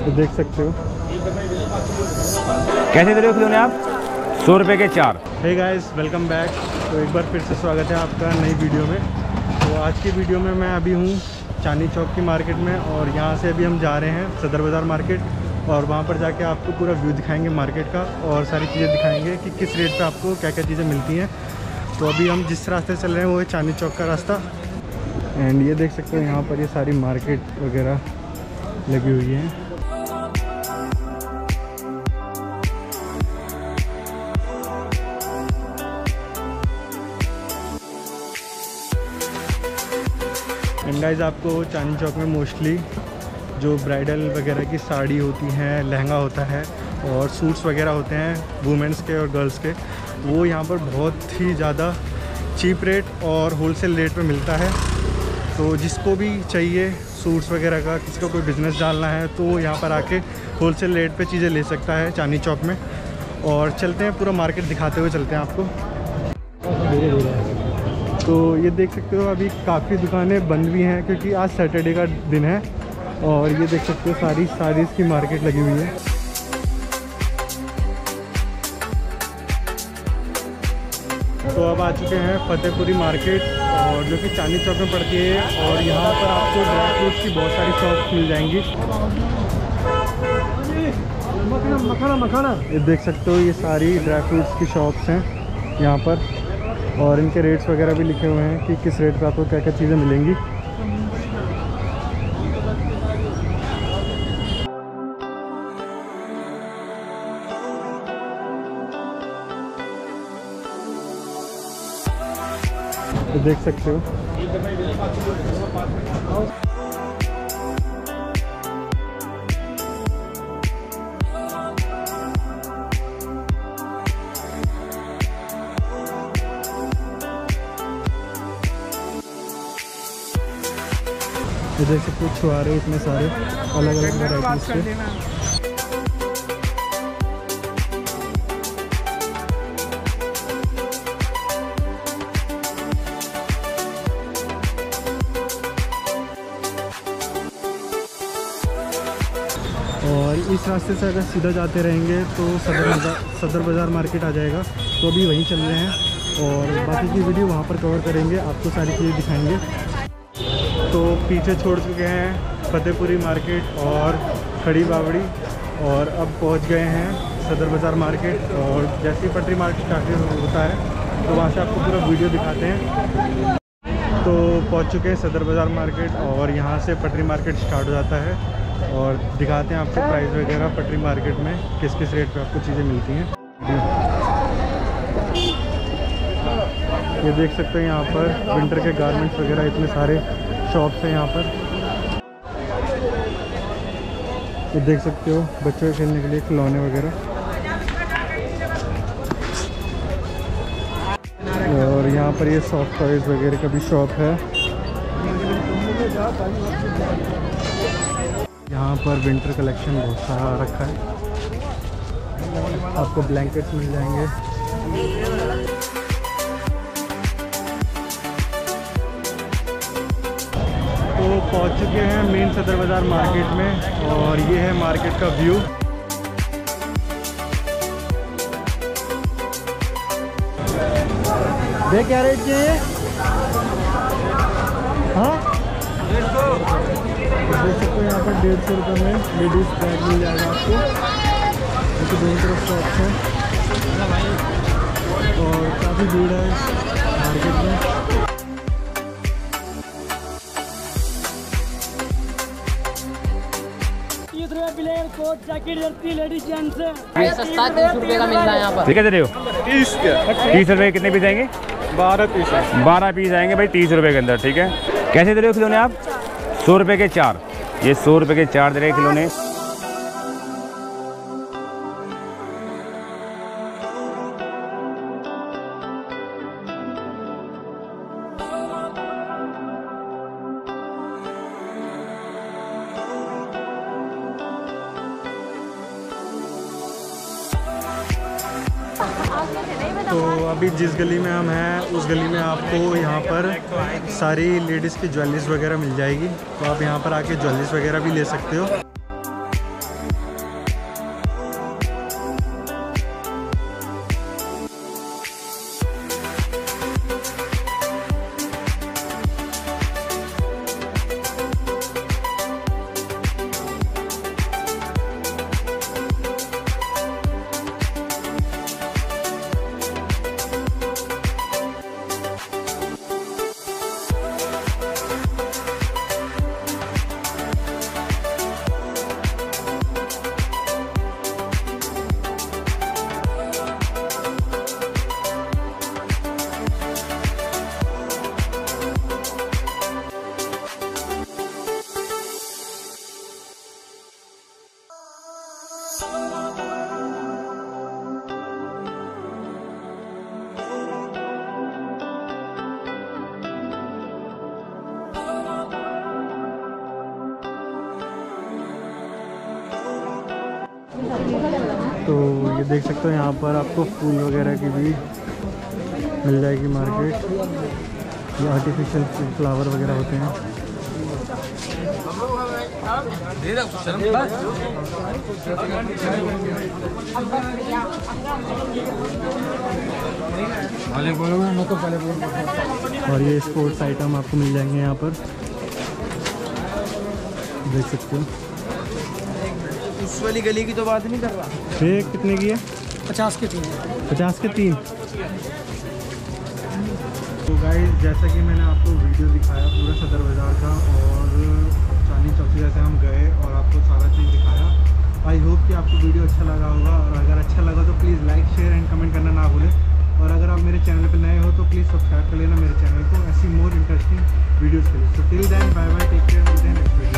तो देख सकते हो। कैसे दे रहे हो खिलौने आप? 100 रुपये के 4। Hey guys, welcome back. तो एक बार फिर से स्वागत है आपका नई वीडियो में। तो आज की वीडियो में मैं अभी हूँ चांदनी चौक की मार्केट में, और यहाँ से अभी हम जा रहे हैं सदर बाज़ार मार्केट, और वहाँ पर जाके आपको पूरा व्यू दिखाएंगे मार्केट का, और सारी चीज़ें दिखाएंगे कि किस रेट पे आपको क्या क्या चीज़ें मिलती हैं। तो अभी हम जिस रास्ते चल रहे हैं वो है चांदनी चौक का रास्ता। एंड ये देख सकते हो यहाँ पर ये सारी मार्केट वगैरह लगी हुई है। एंड गाइस, आपको चांदनी चौक में मोस्टली जो ब्राइडल वगैरह की साड़ी होती है, लहंगा होता है और सूट्स वगैरह होते हैं वुमेंस के और गर्ल्स के, वो यहाँ पर बहुत ही ज़्यादा चीप रेट और होलसेल रेट पे मिलता है। तो जिसको भी चाहिए सूट्स वगैरह का, किसी को कोई बिज़नेस डालना है, तो यहाँ पर आके होलसेल रेट पे चीज़ें ले सकता है चांदनी चौक में। और चलते हैं, पूरा मार्केट दिखाते हुए चलते हैं आपको। तो ये देख सकते हो अभी काफ़ी दुकानें बंद भी हैं क्योंकि आज सैटरडे का दिन है। और ये देख सकते हो सारी साड़ीज़ की मार्केट लगी हुई है। तो अब आ चुके हैं फतेहपुरी मार्केट, और जो कि चांदनी चौक में पड़ती है, और यहाँ पर आपको ड्राई फ्रूट्स की बहुत सारी शॉप्स मिल जाएंगी। मखाना ये देख सकते हो, ये सारी ड्राई फ्रूट्स की शॉप्स हैं यहाँ पर, और इनके रेट्स वगैरह भी लिखे हुए हैं कि किस रेट पे आपको क्या क्या चीज़ें मिलेंगी। तो देख सकते हो ये देख सकते हो छुआरे इतने सारे अलग अलग वैराइटीज़ के। और इस रास्ते से अगर सीधा जाते रहेंगे तो सदर बाज़ार मार्केट आ जाएगा। तो अभी वहीं चल रहे हैं, और बाकी की वीडियो वहाँ पर कवर करेंगे, आपको सारी चीज़ें दिखाएंगे। तो पीछे छोड़ चुके हैं फतेहपुरी मार्केट और खड़ी बावड़ी, और अब पहुंच गए हैं सदर बाज़ार मार्केट। और जैसे ही पटरी मार्केट स्टार्ट होता है तो वहां से आपको पूरा वीडियो दिखाते हैं। तो पहुंच चुके हैं सदर बाज़ार मार्केट, और यहां से पटरी मार्केट स्टार्ट हो जाता है, और दिखाते हैं आपको प्राइस वगैरह पटरी मार्केट में किस किस रेट पे आपको चीज़ें मिलती हैं। ये देख सकते हैं यहाँ पर विंटर के गारमेंट्स वगैरह इतने सारे शॉप्स हैं यहाँ पर। ये देख सकते हो बच्चों के खेलने के लिए खिलौने वगैरह, और यहाँ पर ये सॉफ्ट टॉयज़ वगैरह का भी शॉप है। यहाँ पर विंटर कलेक्शन बहुत सारा रखा है, आपको ब्लैंकेट्स मिल जाएंगे। तो पहुँच चुके हैं मेन सदर बाज़ार मार्केट में, और ये है मार्केट का व्यू। देख क्या रेट के हैं? हाँ, 150। देख सकते हो यहाँ पर 150 रुपये में लेडीज़ बैग मिल जाएगा आपको। तो दोनों तरफ शॉप्स हैं, और काफ़ी भीड़ है मार्केट में। Coat jacket jersey ladies gents ये सस्ता 30 रुपये का मिलता है यहाँ पर। ठीक है, दे रहे हो 30 के 30 रुपये कितने पीस आएंगे? 12 पीस है। 12 पीस आएंगे भाई 30 रुपये के अंदर। ठीक है, कैसे दे रहे हो खिलौने आप? 100 रुपये के 4। ये 100 रुपये के 4 दे रहे हैं खिलौने। तो अभी जिस गली में हम हैं उस गली में आपको यहाँ पर सारी लेडीज़ की ज्वेलरीज वगैरह मिल जाएगी। तो आप यहाँ पर आके ज्वेलरीज वगैरह भी ले सकते हो। तो ये देख सकते हो यहाँ पर आपको फूल वगैरह की भी मिल जाएगी मार्केट। ये आर्टिफिशियल फ्लावर वगैरह होते हैं। और ये स्पोर्ट्स आइटम आपको मिल जाएंगे यहाँ पर, देख सकते हो। उस वाली गली की तो बात नहीं कर रहा। ये कितने की है? 50 के 3। 50 के 3। तो गाइस, जैसा कि मैंने आपको वीडियो दिखाया पूरा सदर बाज़ार का और चांदनी चौक से हम गए और आपको सारा चीज़ दिखाया। आई होप कि आपको वीडियो अच्छा लगा होगा, और अगर अच्छा लगा तो please like, share and comment करना ना भूलें। और अगर आप मेरे चैनल पर नए हो तो प्लीज़ सब्सक्राइब कर लेना मेरे चैनल को, ऐसी मोर इंटरेस्टिंग वीडियोज़ के लिए। So till then, bye bye, take care, मिलते हैं नेक्स्ट वीडियो।